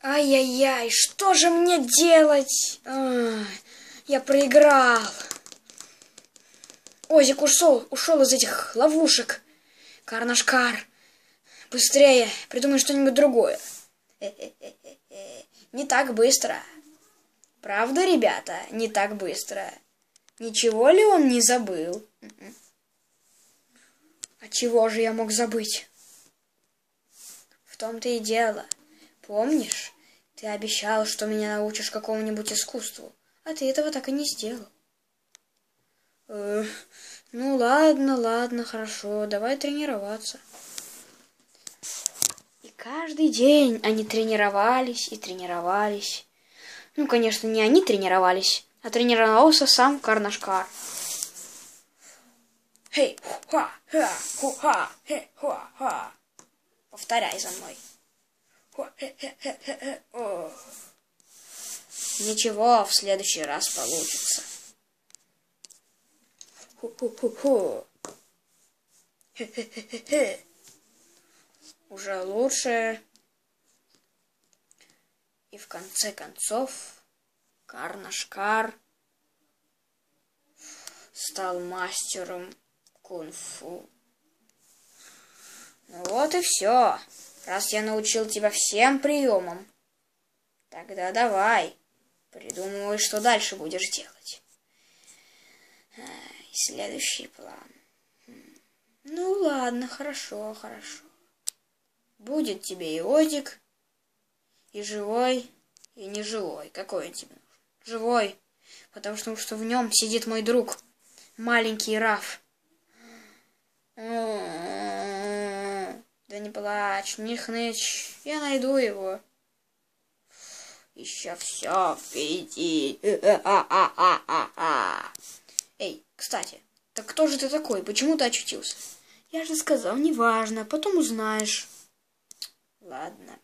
Ай-яй-яй, что же мне делать? Я проиграл. Озик ушел из этих ловушек. Карнашкар, быстрее, придумай что-нибудь другое. Не так быстро. Правда, ребята, не так быстро. Ничего ли он не забыл? А чего же я мог забыть? В том-то и дело. Помнишь, ты обещал, что меня научишь какому-нибудь искусству, а ты этого так и не сделал. Ну ладно, хорошо, давай тренироваться. И каждый день они тренировались и тренировались. Ну, конечно, не они тренировались, а тренировался сам Карнашкар. Хей, хуа, ха, хуа, хе, хуа, ха. Повторяй за мной. Ничего, в следующий раз получится. Ху-ху-ху-ху. Хе-хе-хе-хе. Уже лучше. И в конце концов Карнашкар стал мастером кунг-фу. Ну вот и все. Раз я научил тебя всем приемам, тогда давай, придумывай, что дальше будешь делать. Следующий план. Ну ладно, хорошо. Будет тебе и Озик, и живой, и неживой. Какой он тебе нужен? Живой, потому что в нем сидит мой друг, маленький Раф. Да не плачь, не хнычь, я найду его. Еще все впереди. Эй, кстати, так кто же ты такой? Почему ты очутился? Я же сказал, неважно, потом узнаешь. Ладно.